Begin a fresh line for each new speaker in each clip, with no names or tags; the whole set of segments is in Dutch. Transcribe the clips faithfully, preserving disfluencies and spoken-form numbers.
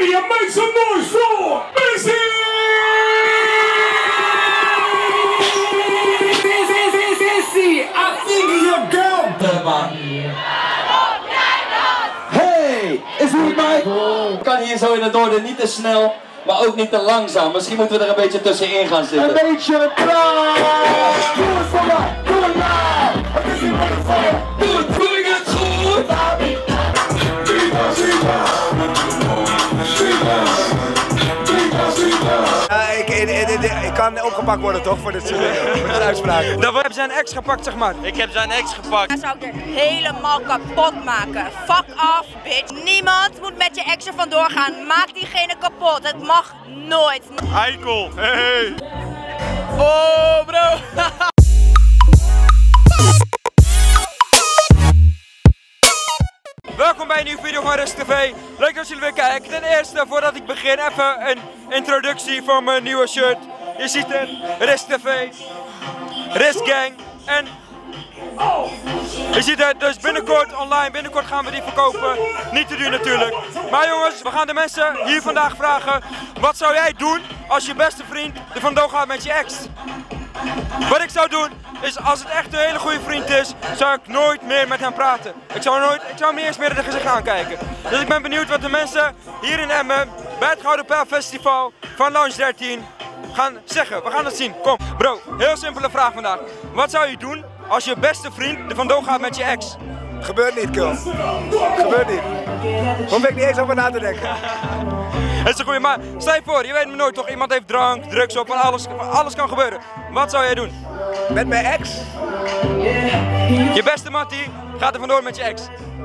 ready and make some noise for Missy! I think your girl.
Hey, is het Mike? Ik kan hier zo in het noorden niet te snel, maar ook niet te langzaam. Misschien moeten we er een beetje tussenin gaan zitten. Een beetje klaar! Doe het voor mij, doe het nou! Het is hier wat het voor je. Doe het, doe ik het goed!
Ja, ik, ik, ik, ik kan opgepakt worden toch voor dit soort dingen, met een uitspraak.
Dan heb zijn ex gepakt, zeg maar.
Ik heb zijn ex gepakt.
Dan zou ik er helemaal kapot maken. Fuck off, bitch. Niemand moet met je ex er vandoor gaan. Maak diegene kapot. Het mag nooit.
Eikel. Hey.
Oh, bro. Welkom bij een nieuwe video van Risk T V. Leuk dat jullie weer kijken. Ten eerste, voordat ik begin, even een introductie van mijn nieuwe shirt. Je ziet het, Risk T V, Risk Gang en... Je ziet het, dus binnenkort online, binnenkort gaan we die verkopen. Niet te duur natuurlijk. Maar jongens, we gaan de mensen hier vandaag vragen. Wat zou jij doen als je beste vriend er vandoor gaat met je ex? Wat ik zou doen, is als het echt een hele goede vriend is, zou ik nooit meer met hem praten. Ik zou, nooit, ik zou hem niet eens meer in het gezicht aankijken. Dus ik ben benieuwd wat de mensen hier in Emmen, bij het Gouden Pijl Festival van Lounge dertien, gaan zeggen. We gaan het zien. Kom. Bro, heel simpele vraag vandaag. Wat zou je doen als je beste vriend er vandoor gaat met je ex?
Gebeurt niet, Kul. Gebeurt niet. Hoef ik niet eens over na te denken.
Dat is een goeie, maar stel je voor, je weet me nooit toch, iemand heeft drank, drugs op, van alles, van alles kan gebeuren. Wat zou jij doen?
Met mijn ex?
Je beste mattie gaat er vandoor met je ex.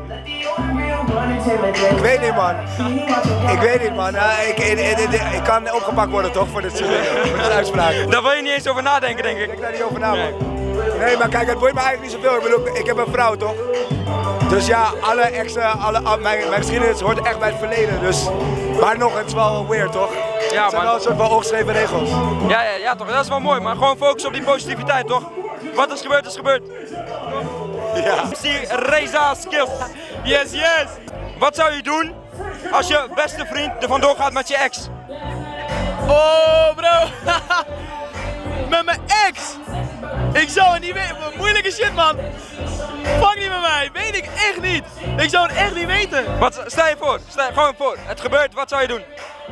Ik weet niet, man. Ik weet niet, man. Ja, ik, ik, ik, ik kan opgepakt worden toch voor dit soort dingen, met een uitspraak.
Daar wil je niet eens over nadenken, denk ik.
Ik denk daar niet over na, man. Nee, maar kijk, het boeit me eigenlijk niet zoveel. Ik bedoel, ik heb een vrouw, toch? Dus ja, alle exen, alle, mijn, mijn geschiedenis hoort echt bij het verleden. Dus, maar nog, het is wel weird, toch?
Ja,
het zijn wel een soort van ongeschreven regels.
Ja, ja, ja, toch? Dat is wel mooi, maar gewoon focussen op die positiviteit, toch? Wat is gebeurd, is gebeurd.
Ja.
Ik zie Reza Skills. Yes, yes. Wat zou je doen als je beste vriend er vandoor gaat met je ex?
Oh, bro. Met mijn ex. Ik zou het niet weten. Moeilijke shit, man. Fuck niet met mij. Weet ik echt niet. Ik zou het echt niet weten.
Wat, stel je voor. Stel je gewoon voor. Het gebeurt. Wat zou je doen?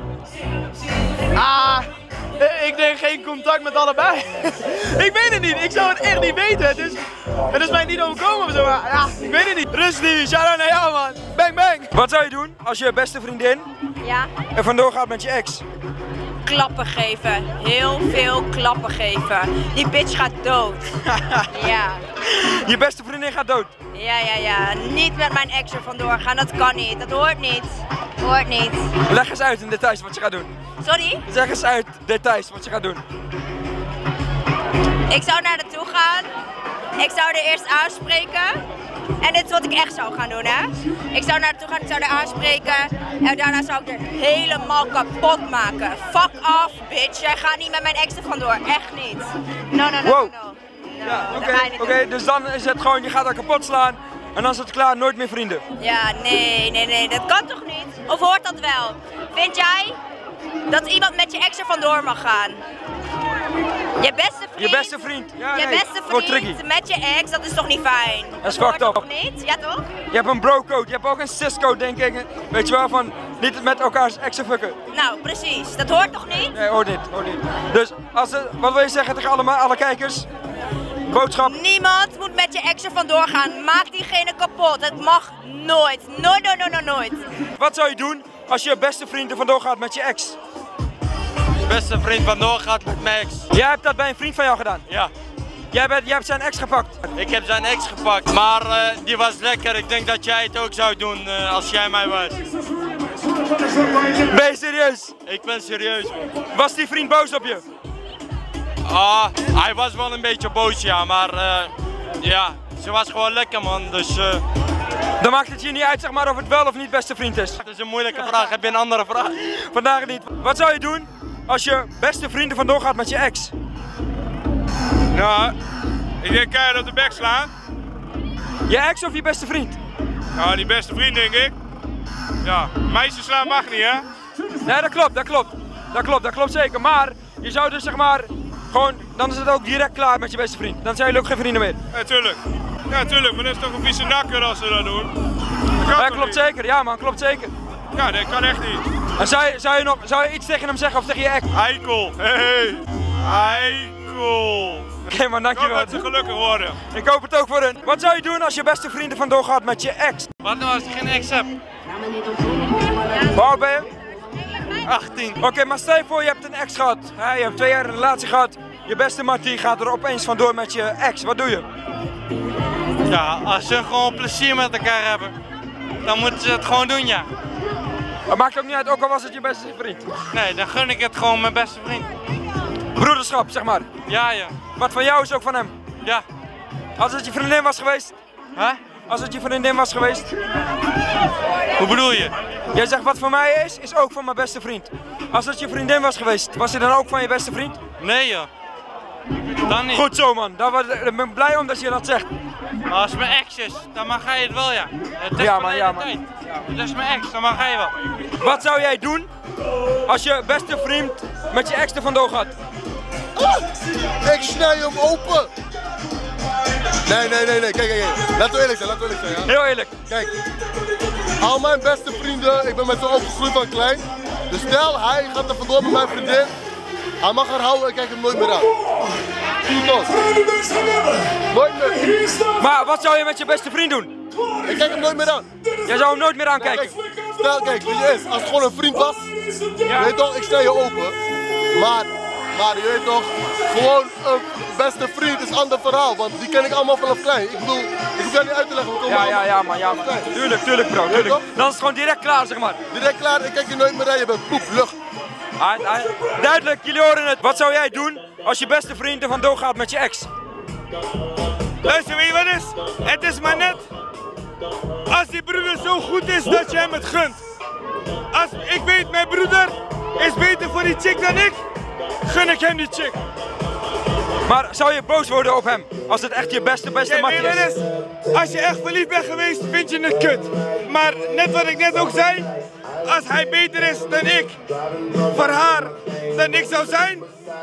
Ah. Ik denk geen contact met allebei. Ik weet het niet. Ik zou het echt niet weten. Het is, het is mij niet overkomen of zo. Maar ja, ik weet het niet. Rustig. Shout-out naar jou, man. Bang, bang.
Wat zou je doen als je beste vriendin
Ja?
er vandoor gaat met je ex?
Klappen geven. Heel veel klappen geven. Die bitch gaat dood. Ja.
Je beste vriendin gaat dood.
Ja, ja, ja. Niet met mijn ex er vandoor gaan. Dat kan niet. Dat hoort niet. Hoort niet.
Leg eens uit in details wat je gaat doen.
Sorry?
Zeg eens uit details wat je gaat doen.
Ik zou naar naartoe gaan. Ik zou er eerst aanspreken. En dit is wat ik echt zou gaan doen, hè. Ik zou naar naartoe gaan, ik zou er aanspreken. En daarna zou ik er helemaal kapot maken. Fuck off, bitch. Jij gaat niet met mijn ex er vandoor. Echt niet. No, no, no,
Wow.
no. no.
Ja,
dat
oké,
ga je niet
okay,
doen.
dus dan is het gewoon, je gaat haar kapot slaan. En dan is het klaar, nooit meer vrienden.
Ja, nee, nee, nee. Dat kan toch niet? Of hoort dat wel? Vind jij dat iemand met je ex er vandoor mag gaan? Je beste vriend,
Je beste vriend. Ja,
je
nee,
beste
wordt
vriend
tricky.
met je ex, dat is toch niet fijn?
Dat is
hoort
fucked up.
toch niet? Ja toch?
Je hebt een bro-code, je hebt ook een sis-code, denk ik. Weet je wel, van niet met elkaars exen fucken.
Nou, precies. Dat hoort toch niet?
Nee, hoort niet, hoort niet. Dus, als het, wat wil je zeggen tegen allemaal, alle kijkers? Boodschap.
Niemand moet met je ex er vandoor gaan. Maak diegene kapot. Het mag nooit. Nooit, nooit, nooit, nooit, nooit.
Wat zou je doen als je beste vriend er vandoor gaat met je ex?
Beste vriend vandoor gaat met mijn ex.
Jij hebt dat bij een vriend van jou gedaan?
Ja.
Jij, bent, jij hebt zijn ex gepakt?
Ik heb zijn ex gepakt, maar uh, die was lekker. Ik denk dat jij het ook zou doen uh, als jij mij was.
Ben je serieus?
Ik ben serieus, man.
Was die vriend boos op je?
Ah, hij was wel een beetje boos, ja, maar uh, ja, ze was gewoon lekker, man. Dus uh,
Dan maakt het je niet uit, zeg maar, of het wel of niet beste vriend is.
dat is een moeilijke vraag. Heb je een andere vraag?
Vandaag niet. Wat zou je doen als je beste vriend er vandoor gaat met je ex?
Nou, ik denk keihard op de bek slaan.
Je ex of je beste vriend?
Nou, die beste vriend denk ik. Ja, meisjes slaan mag niet, hè?
Nee, dat klopt, dat klopt. Dat klopt, dat klopt zeker. Maar je zou dus zeg maar gewoon, dan is het ook direct klaar met je beste vriend. Dan zijn jullie ook geen vrienden meer.
Ja, tuurlijk. Ja, tuurlijk, maar dat is toch een vieze nakker als ze dat doen. Dat
Ja,
kan
klopt
niet?
zeker. Ja man, klopt zeker.
Ja, dat kan echt niet.
En zou je, zou je nog zou je iets tegen hem zeggen of tegen je ex? Oké
Eikel. Hey. Eikel.
okay, man,
Ik hoop
dankjewel.
dat ze gelukkig worden.
Ik hoop het ook voor hun. Wat zou je doen als je beste vriend er vandoor gaat met je ex?
Wat nou als ik geen ex heb?
Hoe oud ben je?
achttien.
Oké, okay, maar stel je voor je hebt een ex gehad. Hè, je hebt twee jaar een relatie gehad. Je beste mattie gaat er opeens vandoor met je ex. Wat doe je?
Ja, als ze gewoon plezier met elkaar hebben, dan moeten ze het gewoon doen, ja.
Dat maakt ook niet uit, ook al was het je beste vriend.
Nee, dan gun ik het gewoon mijn beste vriend.
Broederschap, zeg maar.
Ja, ja.
Wat van jou is ook van hem.
Ja.
Als het je vriendin was geweest.
Hè?
Als het je vriendin was geweest.
Hoe bedoel je?
Jij zegt wat van mij is, is ook van mijn beste vriend. Als het je vriendin was geweest, was hij dan ook van je beste vriend?
Nee, joh. Dan niet.
Goed zo, man. Daar ben ik blij om dat je dat zegt.
Maar als het mijn ex is, dan mag hij het wel, ja. Het is
Ja, man, ja, man.
tijd. Dat is mijn ex, dan mag hij wel.
Wat zou jij doen als je beste vriend met je ex er vandoor gaat?
Ik snij hem open! Nee, nee, nee, nee, kijk, kijk, kijk. Laten we eerlijk zijn, laten we eerlijk zijn. Ja?
Heel eerlijk.
Kijk, al mijn beste vrienden, ik ben met ze opgegroeid van klein. Dus stel, hij gaat er vandoor met mijn vriendin. Hij mag haar houden, ik kijk hem nooit meer aan. Toch? Nooit meer.
Maar wat zou je met je beste vriend doen?
Ik kijk hem nooit meer aan.
Jij zou hem nooit meer aankijken.
Stel, kijk, weet je eens, als het gewoon een vriend was, je weet toch, ik snij je open. Maar, maar je weet toch, gewoon een beste vriend is een ander verhaal, want die ken ik allemaal vanaf klein. Ik bedoel, ik hoef jou niet uit te leggen, we komen
Ja, ja, ja, man, ja, man. Tuurlijk, tuurlijk, bro, tuurlijk. Dan is het gewoon direct klaar, zeg maar.
Direct klaar, ik kijk je nooit meer aan, je bent poep, lucht.
Ah, ah, duidelijk, jullie horen het. Wat zou jij doen als je beste vriend er vandoor gaat met je ex?
Luister, weet je wat is? Het is maar net als die broeder zo goed is dat je hem het gunt. Als ik weet, mijn broeder is beter voor die chick dan ik, gun ik hem die chick.
Maar zou je boos worden op hem als het echt je beste, beste
Kijk,
mattie
weet je
is?
wat is? Als je echt verliefd bent geweest, vind je het kut. Maar net wat ik net ook zei, als hij beter is dan ik, voor haar dan ik zou zijn,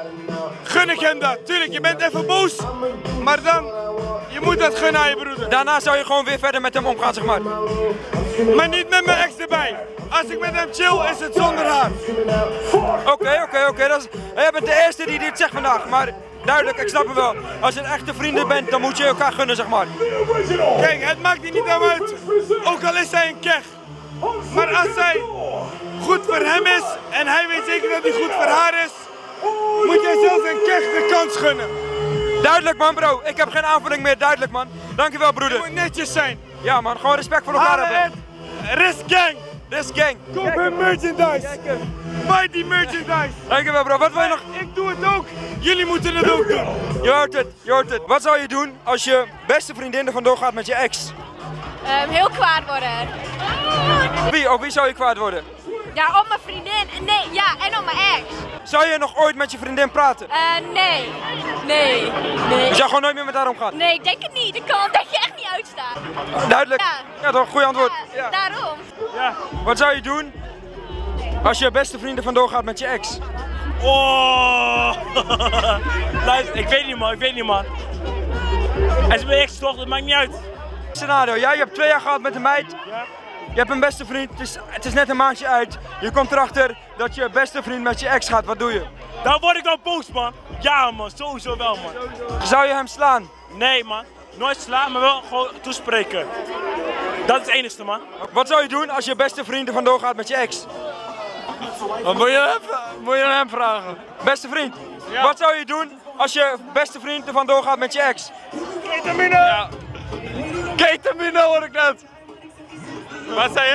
gun ik hem dat. Tuurlijk, je bent even boos, maar dan, je moet dat gunnen aan je broeder.
Daarna zou je gewoon weer verder met hem omgaan, zeg maar.
Maar niet met mijn ex erbij. Als ik met hem chill, is het zonder haar.
Oké, oké, oké. dat is- Jij bent de eerste die dit zegt vandaag, maar duidelijk, ik snap hem wel. Als je een echte vrienden bent, dan moet je elkaar gunnen, zeg maar.
Kijk, het maakt hier niet aan uit, ook al is hij een kech. Maar als zij goed voor hem is en hij weet zeker dat hij goed voor haar is, moet jij zelfs een kech de kans gunnen.
Duidelijk, man, bro. Ik heb geen aanvulling meer. Duidelijk, man. Dankjewel,
Je
broeder.
moet netjes zijn.
Ja, man. Gewoon respect voor elkaar
Halen
hebben.
het. Risk gang.
This gang.
Koop hun merchandise. Buy die merchandise.
Dankjewel, bro. Wat wil je nog?
Ik doe het ook. Jullie moeten het ook doen.
Je hoort het, je hoort het. Wat zou je doen als je beste vriendin er vandoor gaat met je ex?
Um, heel kwaad worden.
Wie? Op wie zou je kwaad worden?
Ja, op mijn vriendin. Nee, ja, en op mijn ex.
Zou je nog ooit met je vriendin praten?
Uh, nee. Nee. Nee.
Je zou gewoon nooit meer met haar omgaan?
Nee, ik denk het niet. Ik kan dat je echt niet uitstaan.
Duidelijk.
Ja.
Ja, toch? Goeie antwoord.
Ja, daarom.
Ja. Wat zou je doen als je beste vriend er vandoor gaat met je ex?
Oh! Luister, ik weet niet man, ik weet niet man. Hij is mijn ex toch, dat maakt niet uit.
Scenario, ja, je hebt twee jaar gehad met een meid.
Ja.
Je hebt een beste vriend, het is, het is net een maandje uit. Je komt erachter dat je beste vriend met je ex gaat, wat doe je?
Dan word ik wel boos man. Ja man, sowieso wel man.
Zou je hem slaan?
Nee man, nooit slaan, maar wel gewoon toespreken. Dat is het enigste man.
Wat zou je doen als je beste vriend er vandoor gaat met je ex?
Wat moet je hem, moet je hem vragen?
Beste vriend, wat zou je doen als je beste vriend er vandoor gaat met je ex?
Ketamine.
Ja. Ketamine hoor ik net. Wat zei je?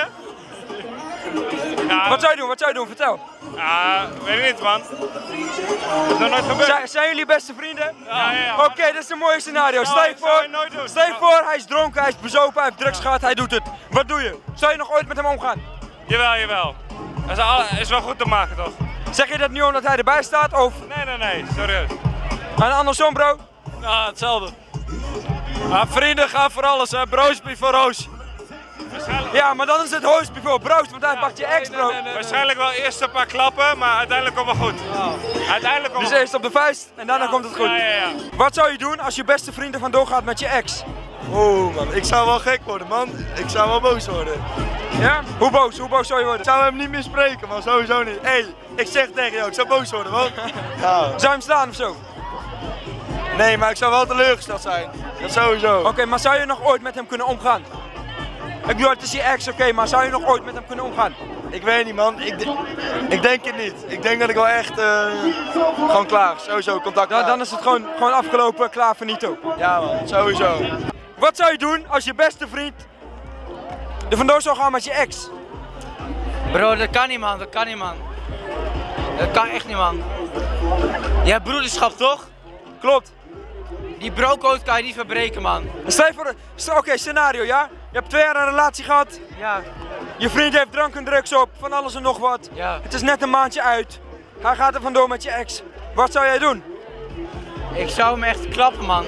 Ja,
Wat zou je doen? Wat zou je doen? Vertel.
ja, weet ik niet man. Dat is nog nooit gebeurd.
Zijn, zijn jullie beste vrienden?
Ja, ja, ja.
Oké, dat is een mooi scenario. Stel je
dat zou
voor,
je nooit doen.
stel je voor, hij is dronken, hij is bezopen, hij heeft drugs gehad, hij doet het. Wat doe je? Zou je nog ooit met hem omgaan?
Jawel, jawel. Dat is, al, is wel goed te maken toch?
Zeg je dat nu omdat hij erbij staat of
Nee, nee, nee, serieus.
en andersom, bro?
Ja, hetzelfde. Ja, vrienden gaan voor alles, hè. Broos voor roos.
Ja, maar dan is het host before brood, want hij pakt je ex, bro.
Nee, nee, nee, waarschijnlijk wel eerst een paar klappen, maar uiteindelijk komt het goed. Oh. Uiteindelijk komt
dus
het
eerst op de vuist en daarna
ja.
komt het goed.
Ja, ja, ja.
Wat zou je doen als je beste vriend er vandoor gaat met je ex?
Oeh man, ik zou wel gek worden man. Ik zou wel boos worden.
Ja? Hoe boos? Hoe boos zou je worden?
Ik zou hem niet meer spreken man, sowieso niet. Hé, hey, ik zeg tegen jou, ik zou boos worden man. Ja.
Zou je hem slaan of zo?
Nee, maar ik zou wel teleurgesteld zijn. Dat sowieso.
Oké, okay, maar zou je nog ooit met hem kunnen omgaan? Ik bedoel, het is je ex, oké, okay, maar zou je nog ooit met hem kunnen omgaan?
Ik weet niet man, ik, de ik denk het niet. Ik denk dat ik wel echt uh, gewoon klaar, sowieso contact
dan, dan is het gewoon, gewoon afgelopen, klaar, finito.
Ja man, sowieso.
Wat zou je doen als je beste vriend er vandoor zou gaan met je ex?
Bro, dat kan niet man, dat kan niet man. Dat kan echt niet man. Je hebt broederschap toch?
Klopt.
Die brocode kan je niet verbreken man.
Stel je voor, oké, okay, scenario ja? Je hebt twee jaar een relatie gehad.
Ja.
Je vriend heeft drank en drugs op, van alles en nog wat.
Ja.
Het is net een maandje uit. Hij gaat er vandoor met je ex. Wat zou jij doen?
Ik zou hem echt klappen man.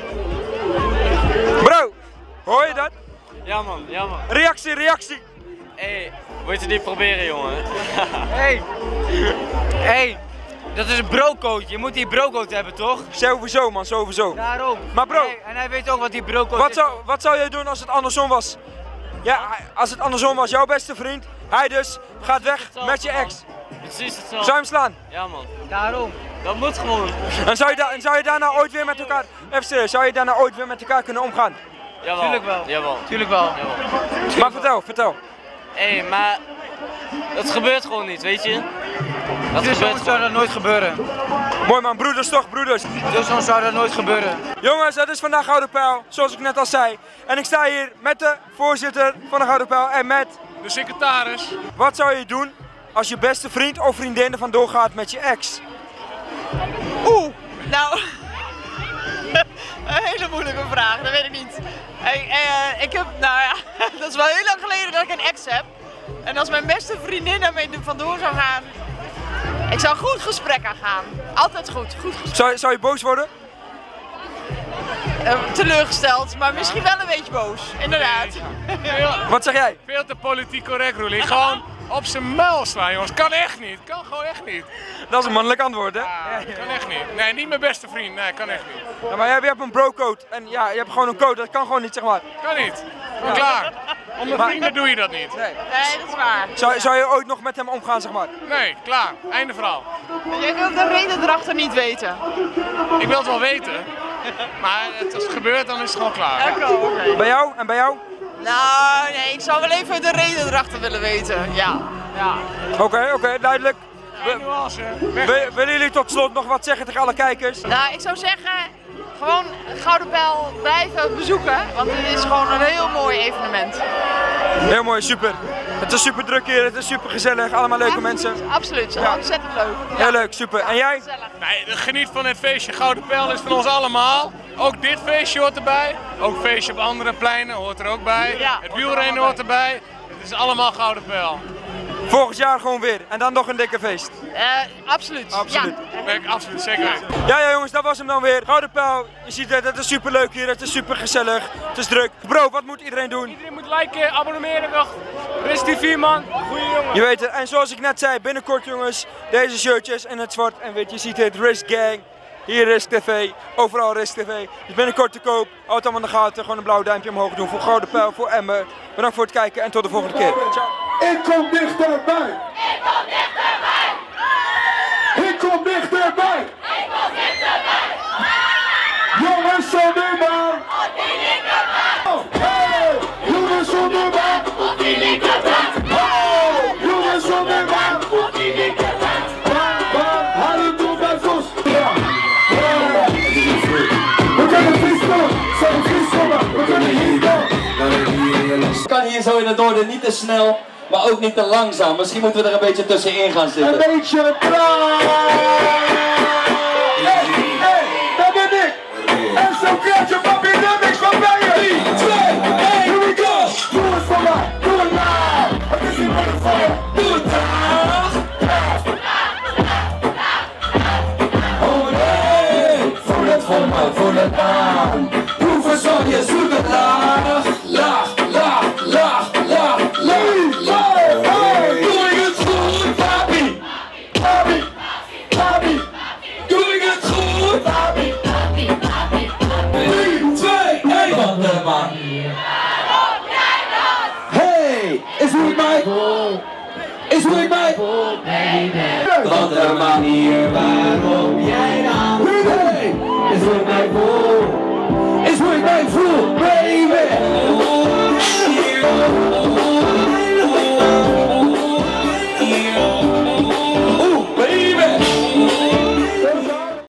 Bro, hoor je dat?
Ja man, ja man.
Reactie, reactie.
Hé, hey, moet je niet proberen jongen.
Hé. Hé. Dat is een brocode, je moet die brocode hebben toch?
Sowieso man, sowieso.
Daarom.
Maar bro.
Hey, en hij weet ook wat die brocode
wat
is.
Zou, wat zou jij doen als het andersom was? Ja, als het andersom was, jouw beste vriend, hij dus gaat weg met je ex.
Precies hetzelfde.
Zou je hem slaan?
Ja man.
Daarom.
Dat moet gewoon.
En zou je, da en zou je daarna ooit weer met elkaar, even serieus, zou je daarna ooit weer met elkaar kunnen omgaan?
Jawel.
Tuurlijk wel.
Jawel.
Tuurlijk wel.
Jawel.
Tuurlijk maar vertel, vertel.
Hé, hey, maar dat gebeurt gewoon niet, weet je?
Dat dus gebeurt zou dat nooit gebeuren.
Mooi man, broeders toch, broeders.
Dus zo zou dat nooit gebeuren.
Jongens, het is vandaag Gouden Pijl, zoals ik net al zei. En ik sta hier met de voorzitter van de Gouden Pijl en met
de secretaris.
Wat zou je doen als je beste vriend of vriendin er vandoor gaat met je ex?
Oeh, nou, een hele moeilijke vraag, dat weet ik niet. Hey, uh, ik heb, nou ja, dat is wel heel lang geleden dat ik een ex heb. En als mijn beste vriendin daarmee vandoor zou gaan, ik zou goed gesprek aangaan. Altijd goed, goed gesprek.
Zou, zou je boos worden?
Uh, teleurgesteld, maar misschien wel een beetje boos, inderdaad.
Nee.
Wat zeg jij?
Veel te politiek correct, Roelie. Gewoon op zijn muil slaan, jongens. Kan echt niet. Kan gewoon echt niet.
Dat is een mannelijk antwoord, hè?
Ja, kan echt niet. Nee, niet mijn beste vriend. Nee, kan echt niet.
Ja, maar jij, jij hebt een bro-code. En ja, je hebt gewoon een code. Dat kan gewoon niet, zeg maar.
Kan niet. Ja. Klaar. Onder maar, vrienden doe je dat niet.
Nee, nee dat is waar.
Zou, zou je ooit nog met hem omgaan, zeg maar?
Nee, klaar. Einde verhaal.
Jij wilt de reden erachter niet weten.
Ik wil het wel weten. Maar als het gebeurt, dan is het gewoon klaar.
Oké, okay.
Bij jou en bij jou?
Nou, nee, ik zou wel even de reden erachter willen weten. Ja. ja.
Oké, okay, oké, okay, duidelijk.
We,
willen jullie tot slot nog wat zeggen tegen alle kijkers?
Nou, ik zou zeggen, gewoon Gouden Pijl blijven bezoeken, want het is gewoon een heel mooi evenement.
Heel mooi, super. Het is super druk hier, het is super gezellig, allemaal leuke
absoluut,
mensen.
Absoluut, ja. Ontzettend leuk.
Ja. Heel leuk, super. En jij?
Nee, geniet van het feestje. Gouden Pijl is van ons allemaal. Ook dit feestje hoort erbij. Ook feestje op andere pleinen hoort er ook bij.
Ja,
het wielrennen hoort erbij. Het is allemaal Gouden Pijl.
Volgend jaar gewoon weer. En dan nog een dikke feest.
Uh, absoluut.
Absoluut.
Ja.
Ik, absoluut, zeker.
Ja, ja jongens, dat was hem dan weer. Gouden Pijl, je ziet het, het is super leuk hier, het is super gezellig, het is druk. Bro, wat moet iedereen doen?
Iedereen moet liken, abonneren nog. Rest T V man, goeie jongen.
Je weet het, en zoals ik net zei, binnenkort jongens, deze shirtjes in het zwart en wit, je ziet het, Risk Gang. Hier Risk T V, overal Risk T V. Dus binnenkort te koop, houd allemaal in de gaten, gewoon een blauw duimpje omhoog doen voor Gouden Pijl, voor Emmen. Bedankt voor het kijken en tot de volgende keer. Ciao.
Ik kom dichterbij.
Ik kom dichterbij.
Ik kom dichterbij.
Ik kom dichterbij.
Jongens zonder baan.
Op die linkerbaan.
Hey, jongens zonder baan.
Op die linkerbaan.
Hey, jongens zonder baan.
Op die linkerbaan.
Baan, baan, haal het toe bij Sos. Ja. We kunnen vissen. Zijn vissen, we kunnen hier gaan.
Het kan hier zo in het noorden niet te snel, maar ook niet te langzaam. Misschien moeten we er een beetje tussenin gaan zitten.
Een beetje traag. Hey, hey, dat ben ik. En zo krijg je papi remix van mij. drie, twee, één, here we go. Doe het voor mij, doe het nou. Het is hier met het voor je. Doe het traag. Oh nee, voel het voor mij, voel het aan. Hoe verzorg je, zoek het laag. Laag, laag, laag, laag, laag.
voelt, baby.
Want de manier waarop jij dan hey, is hoe ik mij voel. Is hoe ik mij voel.